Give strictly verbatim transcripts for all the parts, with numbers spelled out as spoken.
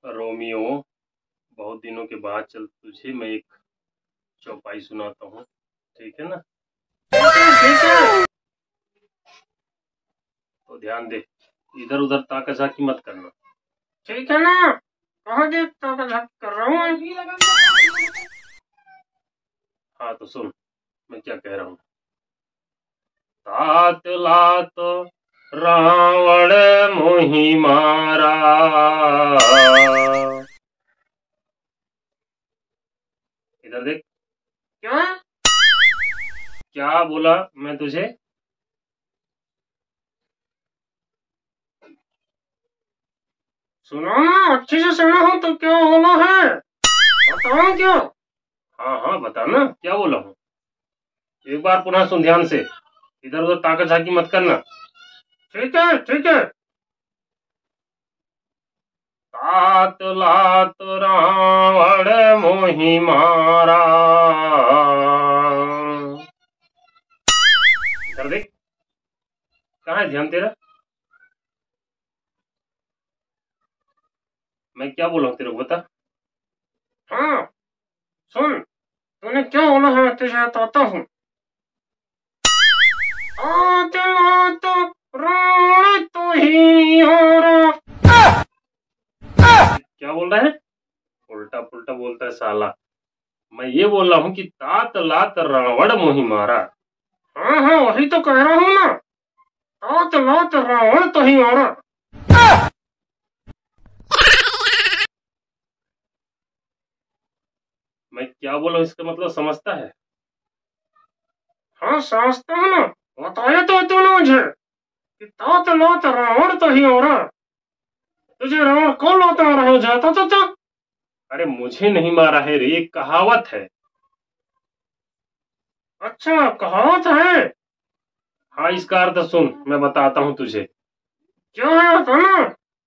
Romeo, बहुत दिनों के बाद चल तुझे मैं एक चौपाई सुनाता हूँ, ठीक है ना? ठीक है। तो ध्यान दे, इधर उधर ताका झाकी मत करना। ठीक है ना, कहाँ देख ताका झाकी कर रहा हूँ। हाँ तो सुन मैं क्या कह रहा हूँ। तात लात रावण मोहि मारा, इधर देख। क्या क्या बोला मैं तुझे? सुनो ना, अच्छे से सुना हो तो क्या बोला है, बताओ क्या? हाँ हाँ बताना क्या बोला हूँ। एक बार पुनः सुन ध्यान से, इधर उधर ताका झाकी मत करना। ठीक है ठीक है। तात लात रावण मोहि मारा, इधर देख। कहाँ है ध्यान तेरा? मैं क्या बोला हूँ तेरे को बता। हाँ सुन, तूने क्या बोला है तुझे बताता हूँ। तात लात रावण तो ही हारा। क्या बोल रहा है? उल्टा पुल्टा बोलता है साला। मैं ये बोल रहा हूँ कि तात लात रावण मोहि मारा। हाँ हाँ वही तो कह रहा हूँ ना, तात लात रावण तो ही हारा। मैं क्या बोला हूँ इसका मतलब समझता है? हाँ समझता हूँ ना, बताया तो तूने मुझे कि तात लात रावण तो ही हारा। तुझे रावण कौन लात मारा हो जाता तो था? अरे मुझे नहीं मारा है रे, एक कहावत है। अच्छा कहावत है। हाँ इसका अर्थ सुन, मैं बताता हूँ तुझे। क्या है बताना।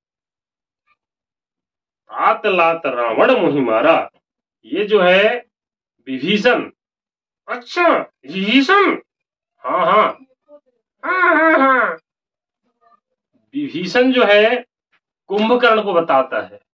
तात लात रावण मोहि मारा, ये जो है विभीषण। अच्छा विभीषण। हाँ हाँ हाँ हाँ हाँ। विभीषण जो है कुंभकर्ण को बताता है।